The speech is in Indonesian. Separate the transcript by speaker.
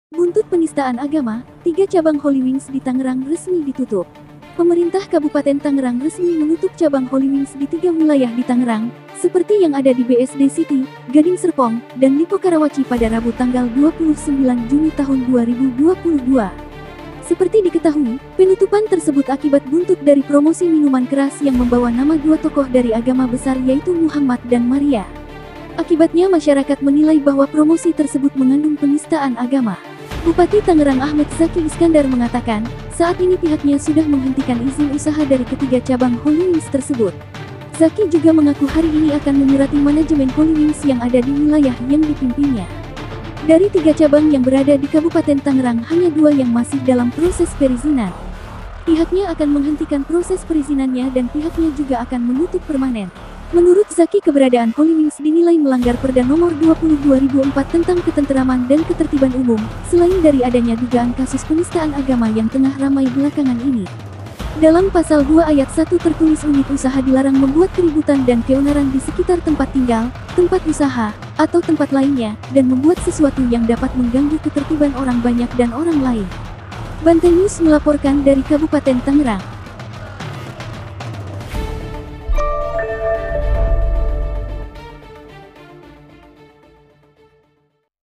Speaker 1: Buntut penistaan agama, 3 cabang Holy Wings di Tangerang resmi ditutup. Pemerintah Kabupaten Tangerang resmi menutup cabang Holy Wings di 3 wilayah di Tangerang, seperti yang ada di BSD City, Gading Serpong, dan Lipo Karawaci pada Rabu tanggal 29 Juni tahun 2022. Seperti diketahui, penutupan tersebut akibat buntut dari promosi minuman keras yang membawa nama 2 tokoh dari agama besar yaitu Muhammad dan Maria. Akibatnya masyarakat menilai bahwa promosi tersebut mengandung penistaan agama. Bupati Tangerang Ahmed Zaki Iskandar mengatakan, saat ini pihaknya sudah menghentikan izin usaha dari ketiga cabang Holy Wings tersebut. Zaki juga mengaku hari ini akan menyurati manajemen Holy Wings yang ada di wilayah yang dipimpinnya. Dari 3 cabang yang berada di Kabupaten Tangerang, hanya 2 yang masih dalam proses perizinan. Pihaknya akan menghentikan proses perizinannya dan pihaknya juga akan menutup permanen. Menurut Zaki, keberadaan Holy Wings dinilai melanggar Perda Nomor 20 2004 tentang ketenteraman dan ketertiban umum, selain dari adanya dugaan kasus penistaan agama yang tengah ramai belakangan ini. Dalam pasal 2 ayat 1 tertulis unit usaha dilarang membuat keributan dan keonaran di sekitar tempat tinggal, tempat usaha, atau tempat lainnya, dan membuat sesuatu yang dapat mengganggu ketertiban orang banyak dan orang lain. Banten News melaporkan dari Kabupaten Tangerang.